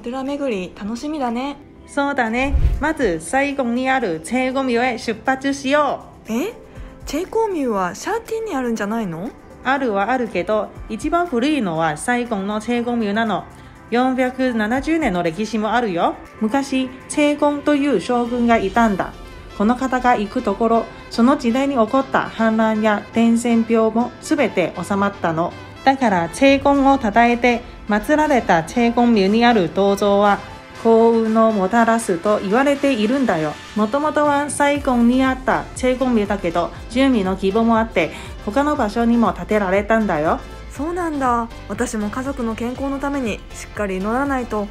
寺巡り楽しみだね。 そうだね。まず西宮にあるチェーゴ廟へ出発しよチェーコーミューはシャーティンにあるんじゃないの？ う。あるはあるけど、一番古いのは西宮のチェーゴ廟なの。470年の歴史もあるよ。昔、チェーゴンという将軍がいたんだ。この方が行くところ、その時代に起こった反乱や伝染病もすべて収まったの。だからチェーゴンを称えて祀られたチェーゴン廟にある銅像は幸運をもたらすと言われているんだよ。もともとは西宮にあったチェーゴン廟だけど、住民の希望もあって他の場所にも建てられたんだよ。 そうなんだ。私も家族の健康のためにしっかり祈らないと。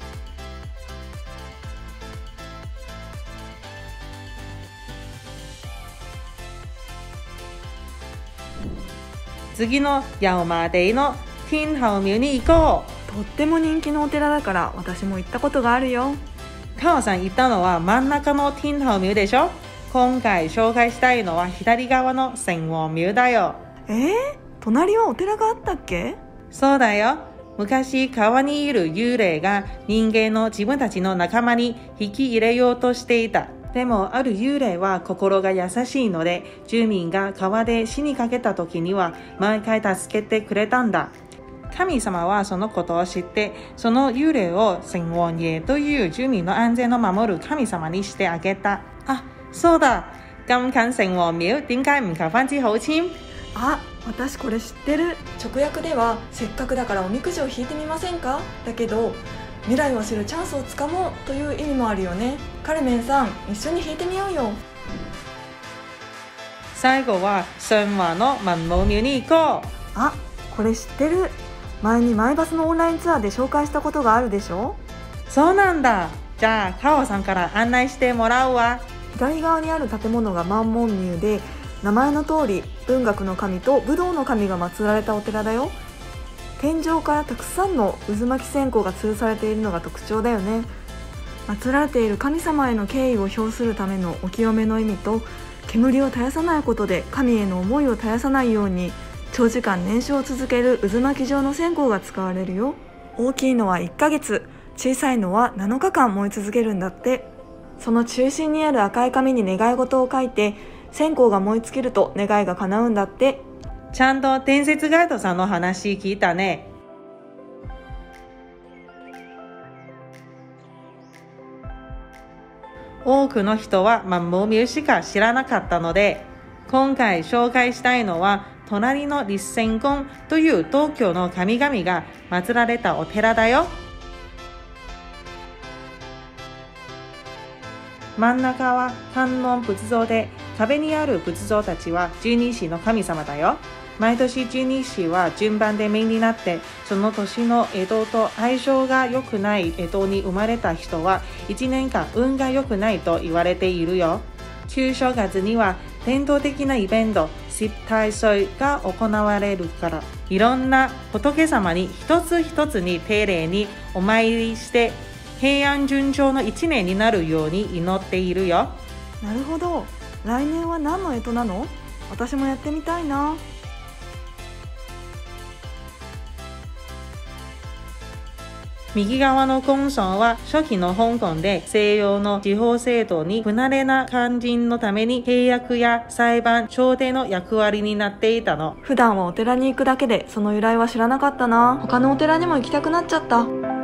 次のヤオマデイの天后廟に行ことっても人気のお寺だから私も行ったことがあるよ。 う。カオさん行ったのは真ん中の天后廟でしょ。今回紹介したいのは左側の城隍廟だよ。 隣はお寺があったっけ？ そうだよ。昔川にいる幽霊が人間の自分たちの仲間に引き入れようとしていた。でもある幽霊は心が優しいので、住民が川で死にかけた時には毎回助けてくれたんだ。神様はそのことを知って、その幽霊を城隍爺という住民の安全を守る神様にしてあげた。あ、そうだ。咁近城隍廟，點解唔求翻支好籤？ 私これ知ってる。直訳ではせっかくだからおみくじを引いてみませんか？だけど未来を知るチャンスをつかもうという意味もあるよね。カルメンさん、一緒に引いてみようよ。 最後は神話の文武廟に行こう。 これ知ってる。前にマイバスのオンラインツアーで紹介したことがあるでしょ。 そうなんだ。じゃあカオさんから案内してもらうわ。 左側にある建物が万門宮で、名前の通り文学の神と武道の神が祀られたお寺だよ。天井からたくさんの渦巻き線香が吊るされているのが特徴だよね。祀られている神様への敬意を表するためのお清めの意味と、煙を絶やさないことで神への思いを絶やさないように長時間燃焼を続ける渦巻き状の線香が使われるよ。大きいのは1ヶ月、小さいのは7日間燃え続けるんだって。その中心にある赤い紙に願い事を書いて、線香が燃え尽きると願いが叶うんだって。 ちゃんと伝説ガイドさんの話聞いたね。多くの人は文武廟しか知らなかったので、今回紹介したいのは隣の立仙宮という東京の神々が祀られたお寺だよ。真ん中は観音仏像で、壁にある仏像たちは十二支の神様だよ。毎年十二支は順番で命になって、その年の干支と相性が良くない干支に生まれた人は1年間運が良くないと言われているよ。旧正月には伝統的なイベント、十太岁が行われるから、いろんな仏様に一つ一つに丁寧にお参りして、平安順調の1年になるように祈っているよ。 なるほど。来年は何の干支なの？私もやってみたいな。 右側の根尊は初期の香港で西洋の司法制度に不慣れな肝心のために契約や裁判、調停の役割になっていたの。 普段はお寺に行くだけでその由来は知らなかったな。他のお寺にも行きたくなっちゃった。